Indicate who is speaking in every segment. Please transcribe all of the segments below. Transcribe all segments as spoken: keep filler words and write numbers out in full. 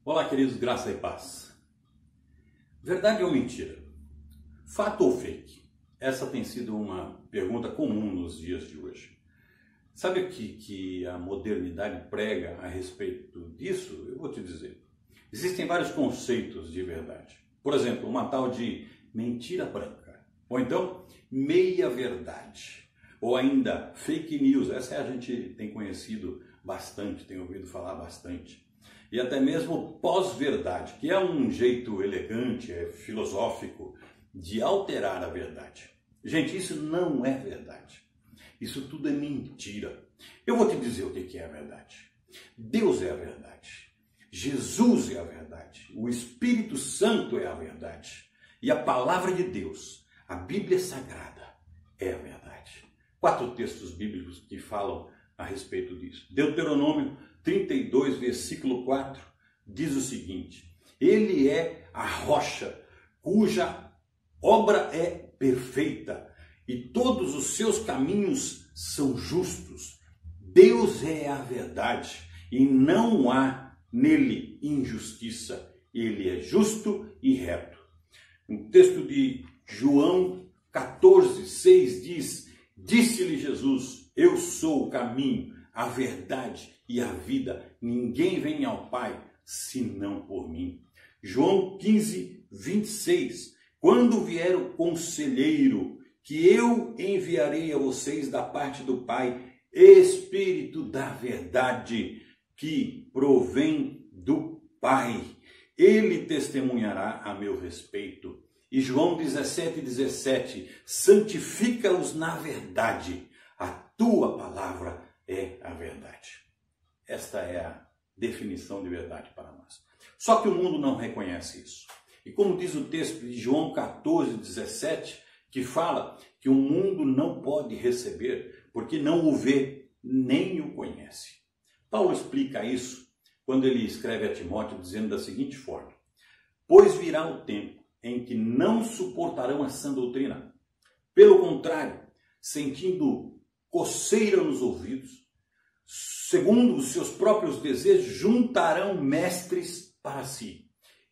Speaker 1: Olá, queridos, graça e paz. Verdade ou mentira? Fato ou fake? Essa tem sido uma pergunta comum nos dias de hoje. Sabe o que, que a modernidade prega a respeito disso? Eu vou te dizer. Existem vários conceitos de verdade. Por exemplo, uma tal de mentira branca. Ou então, meia-verdade. Ou ainda, fake news. Essa a gente tem conhecido bastante, tem ouvido falar bastante. E até mesmo pós-verdade, que é um jeito elegante, é filosófico de alterar a verdade. Gente, isso não é verdade. Isso tudo é mentira. Eu vou te dizer o que é a verdade. Deus é a verdade. Jesus é a verdade. O Espírito Santo é a verdade. E a palavra de Deus, a Bíblia Sagrada, é a verdade. Quatro textos bíblicos que falam a respeito disso. Deuteronômio trinta e dois, versículo quatro, diz o seguinte: Ele é a rocha cuja obra é perfeita e todos os seus caminhos são justos. Deus é a verdade e não há nele injustiça. Ele é justo e reto. O texto de João quatorze, seis diz: Disse-lhe Jesus, eu sou o caminho, a verdade e a vida. Ninguém vem ao Pai senão por mim. João quinze, vinte e seis. Quando vier o conselheiro, que eu enviarei a vocês da parte do Pai, Espírito da verdade, que provém do Pai, ele testemunhará a meu respeito. E João dezessete, dezessete. Santifica-os na verdade. A tua palavra é a verdade. Esta é a definição de verdade para nós. Só que o mundo não reconhece isso. E como diz o texto de João quatorze, dezessete, que fala que o mundo não pode receber porque não o vê nem o conhece. Paulo explica isso quando ele escreve a Timóteo dizendo da seguinte forma: Pois virá o tempo em que não suportarão a sã doutrina. Pelo contrário, sentindo coceira nos ouvidos, segundo os seus próprios desejos, juntarão mestres para si.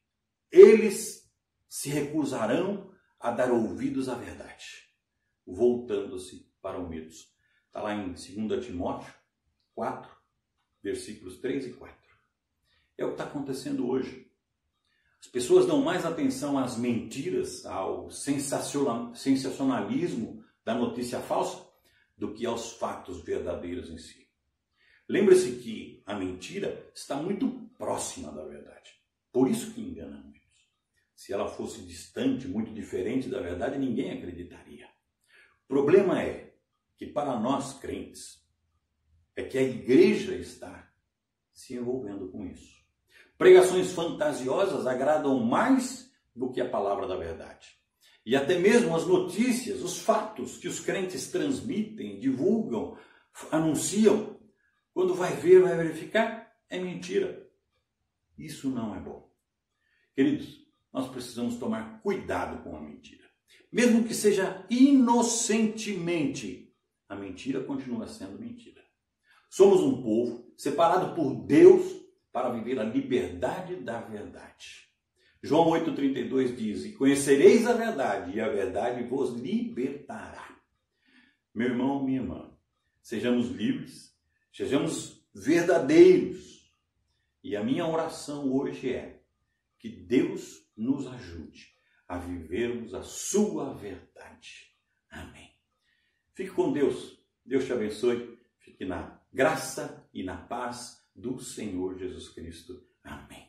Speaker 1: Eles se recusarão a dar ouvidos à verdade, voltando-se para o medo. Está lá em dois Timóteo quatro, versículos três e quatro. É o que está acontecendo hoje. As pessoas dão mais atenção às mentiras, ao sensacionalismo da notícia falsa, do que aos fatos verdadeiros em si. Lembre-se que a mentira está muito próxima da verdade. Por isso que engana muitos. Se ela fosse distante, muito diferente da verdade, ninguém acreditaria. O problema é que para nós crentes, é que a igreja está se envolvendo com isso. Pregações fantasiosas agradam mais do que a palavra da verdade. E até mesmo as notícias, os fatos que os crentes transmitem, divulgam, anunciam, quando vai ver, vai verificar, é mentira. Isso não é bom. Queridos, nós precisamos tomar cuidado com a mentira. Mesmo que seja inocentemente, a mentira continua sendo mentira. Somos um povo separado por Deus para viver a liberdade da verdade. João oito, trinta e dois diz: E conhecereis a verdade, e a verdade vos libertará. Meu irmão, minha irmã, sejamos livres, sejamos verdadeiros. E a minha oração hoje é que Deus nos ajude a vivermos a sua verdade. Amém. Fique com Deus. Deus te abençoe. Fique na graça e na paz do Senhor Jesus Cristo. Amém.